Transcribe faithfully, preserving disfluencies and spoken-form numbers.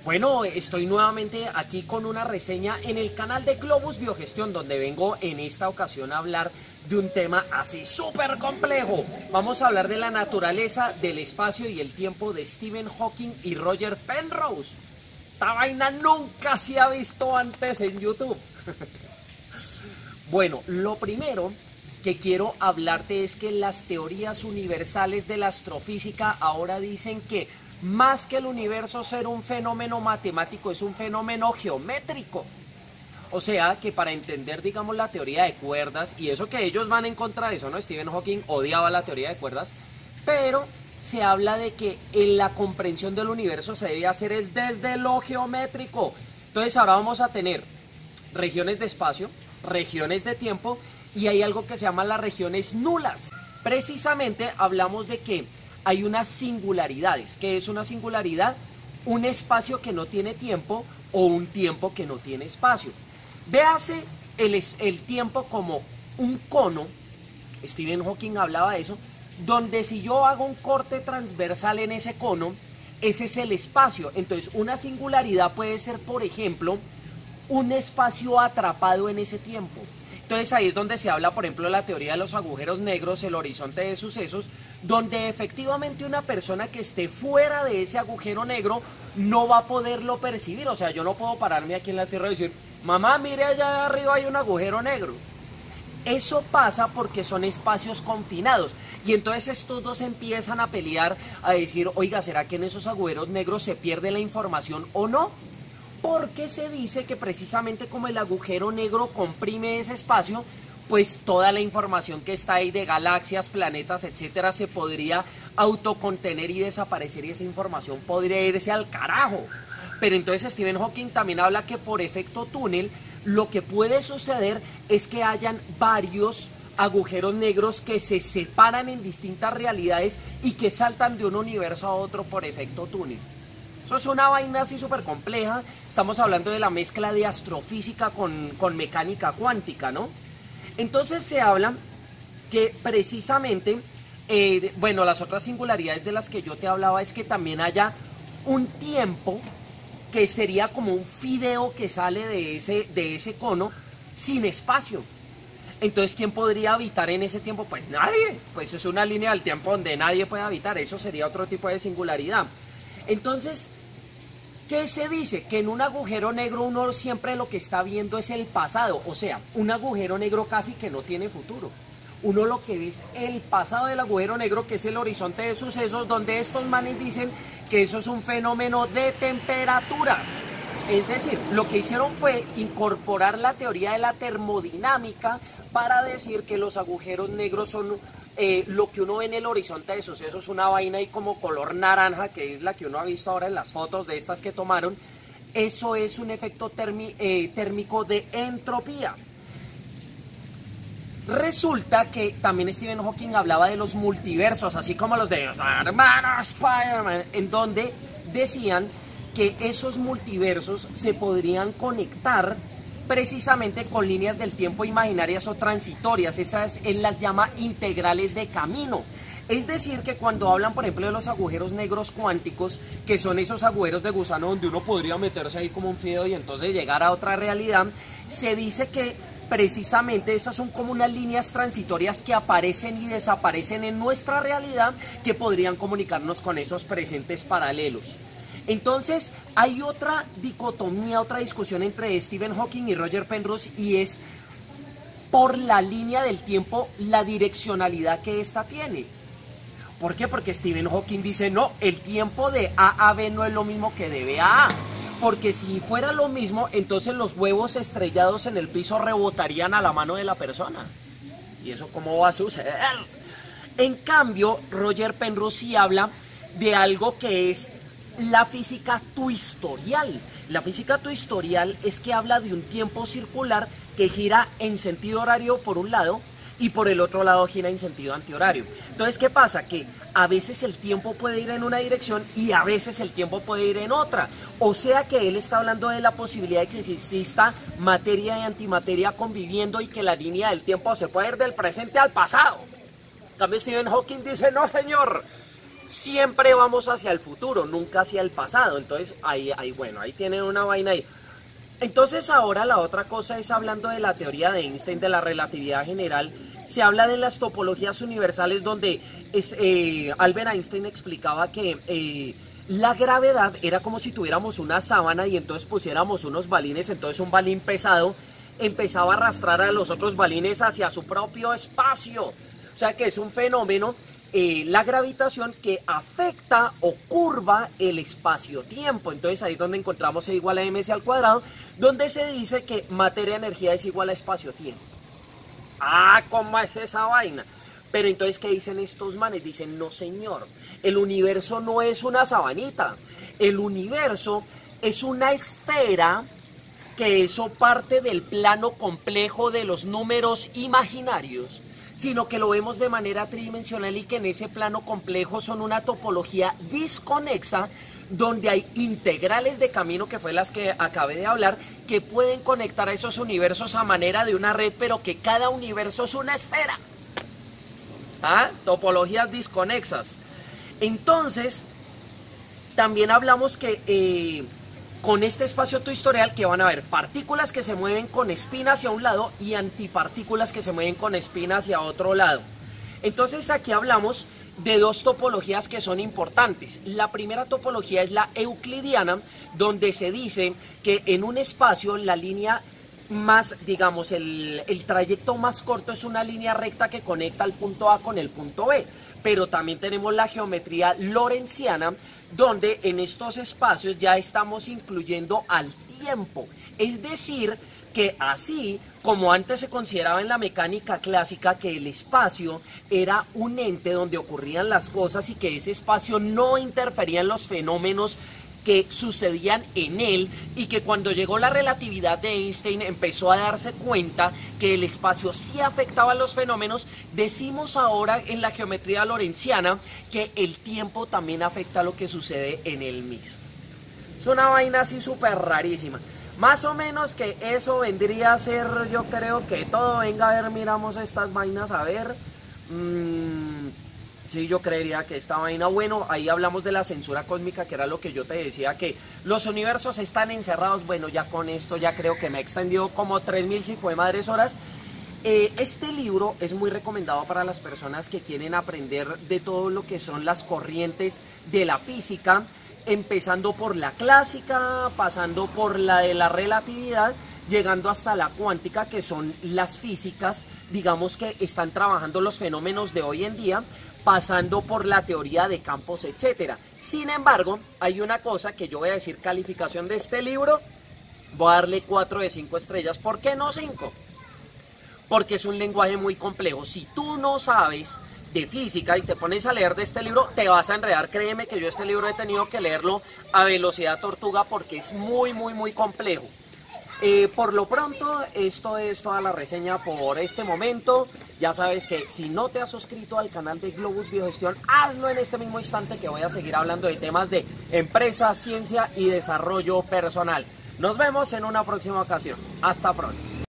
Bueno, estoy nuevamente aquí con una reseña en el canal de Globus Biogestión, donde vengo en esta ocasión a hablar de un tema así súper complejo. Vamos a hablar de la naturaleza, del espacio y el tiempo de Stephen Hawking y Roger Penrose. Esta vaina nunca se ha visto antes en YouTube. Bueno, lo primero que quiero hablarte es que las teorías universales de la astrofísica ahora dicen que más que el universo ser un fenómeno matemático, es un fenómeno geométrico. O sea que para entender, digamos, la teoría de cuerdas, y eso que ellos van en contra de eso, ¿no? Stephen Hawking odiaba la teoría de cuerdas, pero se habla de que en la comprensión del universo se debe hacer es desde lo geométrico. Entonces ahora vamos a tener regiones de espacio, regiones de tiempo, y hay algo que se llama las regiones nulas. Precisamente hablamos de que hay unas singularidades. ¿Qué es una singularidad? Un espacio que no tiene tiempo o un tiempo que no tiene espacio. Véase el, el tiempo como un cono, Stephen Hawking hablaba de eso, donde si yo hago un corte transversal en ese cono, ese es el espacio. Entonces una singularidad puede ser, por ejemplo, un espacio atrapado en ese tiempo. Entonces ahí es donde se habla, por ejemplo, de la teoría de los agujeros negros, el horizonte de sucesos, donde efectivamente una persona que esté fuera de ese agujero negro no va a poderlo percibir. O sea, yo no puedo pararme aquí en la Tierra y decir, mamá, mire allá arriba hay un agujero negro. Eso pasa porque son espacios confinados. Y entonces estos dos empiezan a pelear, a decir, oiga, ¿será que en esos agujeros negros se pierde la información o no? Porque se dice que precisamente como el agujero negro comprime ese espacio, pues toda la información que está ahí de galaxias, planetas, etcétera, se podría autocontener y desaparecer, y esa información podría irse al carajo. Pero entonces Stephen Hawking también habla que por efecto túnel lo que puede suceder es que hayan varios agujeros negros que se separan en distintas realidades y que saltan de un universo a otro por efecto túnel. Eso es una vaina así súper compleja. Estamos hablando de la mezcla de astrofísica con, con mecánica cuántica, ¿no? Entonces se habla que precisamente, eh, bueno, las otras singularidades de las que yo te hablaba es que también haya un tiempo que sería como un fideo que sale de ese, de ese cono sin espacio. Entonces, ¿quién podría habitar en ese tiempo? Pues nadie. Pues es una línea del tiempo donde nadie puede habitar. Eso sería otro tipo de singularidad. Entonces, ¿qué se dice? Que en un agujero negro uno siempre lo que está viendo es el pasado. O sea, un agujero negro casi que no tiene futuro. Uno lo que ve es el pasado del agujero negro, que es el horizonte de sucesos, donde estos manes dicen que eso es un fenómeno de temperatura. Es decir, lo que hicieron fue incorporar la teoría de la termodinámica para decir que los agujeros negros son eh, lo que uno ve en el horizonte de sucesos, una vaina ahí como color naranja, que es la que uno ha visto ahora en las fotos de estas que tomaron. Eso es un efecto termi, eh, térmico de entropía. Resulta que también Stephen Hawking hablaba de los multiversos, así como los de hermano Spider-Man, en donde decían que esos multiversos se podrían conectar precisamente con líneas del tiempo imaginarias o transitorias. Esas él las llama integrales de camino. Es decir, que cuando hablan, por ejemplo, de los agujeros negros cuánticos, que son esos agujeros de gusano donde uno podría meterse ahí como un fideo y entonces llegar a otra realidad, se dice que precisamente esas son como unas líneas transitorias que aparecen y desaparecen en nuestra realidad, que podrían comunicarnos con esos presentes paralelos. Entonces hay otra dicotomía, otra discusión entre Stephen Hawking y Roger Penrose, y es por la línea del tiempo, la direccionalidad que ésta tiene. ¿Por qué? Porque Stephen Hawking dice, no, el tiempo de A a B no es lo mismo que de B a A. Porque si fuera lo mismo, entonces los huevos estrellados en el piso rebotarían a la mano de la persona. ¿Y eso cómo va a suceder? En cambio, Roger Penrose sí habla de algo que es la física twistorial. La física twistorial es que habla de un tiempo circular que gira en sentido horario por un lado y por el otro lado gira en sentido antihorario. Entonces, ¿qué pasa? Que a veces el tiempo puede ir en una dirección y a veces el tiempo puede ir en otra. O sea que él está hablando de la posibilidad de que exista materia y antimateria conviviendo y que la línea del tiempo se puede ir del presente al pasado. En cambio, Stephen Hawking dice, no señor, siempre vamos hacia el futuro, nunca hacia el pasado. Entonces, ahí, ahí bueno, ahí tienen una vaina ahí. Entonces ahora la otra cosa es, hablando de la teoría de Einstein de la relatividad general, se habla de las topologías universales, donde es, eh, Albert Einstein explicaba que eh, la gravedad era como si tuviéramos una sábana y entonces pusiéramos unos balines, entonces un balín pesado empezaba a arrastrar a los otros balines hacia su propio espacio. O sea que es un fenómeno, eh, la gravitación, que afecta o curva el espacio-tiempo. Entonces ahí es donde encontramos E igual a mc al cuadrado, donde se dice que materia-energía es igual a espacio-tiempo. Ah, ¿cómo es esa vaina? Pero entonces, ¿qué dicen estos manes? Dicen, no señor, el universo no es una sabanita, el universo es una esfera, que eso parte del plano complejo de los números imaginarios, sino que lo vemos de manera tridimensional y que en ese plano complejo son una topología disconexa, donde hay integrales de camino, que fue las que acabé de hablar, que pueden conectar a esos universos a manera de una red, pero que cada universo es una esfera. ¿Ah? Topologías disconexas. Entonces, también hablamos que eh, con este espacio tensorial, que van a haber partículas que se mueven con espín hacia un lado y antipartículas que se mueven con espín hacia otro lado. Entonces aquí hablamos de dos topologías que son importantes. La primera topología es la euclidiana, donde se dice que en un espacio la línea más, digamos, el, el trayecto más corto es una línea recta que conecta el punto A con el punto B. Pero también tenemos la geometría lorentziana, donde en estos espacios ya estamos incluyendo al tiempo. Es decir, que así como antes se consideraba en la mecánica clásica que el espacio era un ente donde ocurrían las cosas y que ese espacio no interfería en los fenómenos que sucedían en él, y que cuando llegó la relatividad de Einstein empezó a darse cuenta que el espacio sí afectaba a los fenómenos, decimos ahora en la geometría lorentziana que el tiempo también afecta a lo que sucede en él mismo. Es una vaina así súper rarísima. Más o menos que eso vendría a ser, yo creo que todo. Venga, a ver, miramos estas vainas, a ver. Mmm... Sí, yo creería que esta vaina, bueno, ahí hablamos de la censura cósmica, que era lo que yo te decía, que los universos están encerrados. Bueno, ya con esto ya creo que me he extendido como tres mil hijo de madres horas. Eh, este libro es muy recomendado para las personas que quieren aprender de todo lo que son las corrientes de la física, empezando por la clásica, pasando por la de la relatividad, llegando hasta la cuántica, que son las físicas, digamos, que están trabajando los fenómenos de hoy en día, pasando por la teoría de campos, etcétera. Sin embargo, hay una cosa que yo voy a decir: calificación de este libro, voy a darle cuatro de cinco estrellas. ¿Por qué no cinco? Porque es un lenguaje muy complejo. Si tú no sabes de física y te pones a leer de este libro, te vas a enredar. Créeme que yo este libro he tenido que leerlo a velocidad tortuga porque es muy, muy, muy complejo. Eh, por lo pronto, esto es toda la reseña por este momento. Ya sabes que si no te has suscrito al canal de Globus Biogestión, hazlo en este mismo instante, que voy a seguir hablando de temas de empresa, ciencia y desarrollo personal. Nos vemos en una próxima ocasión. Hasta pronto.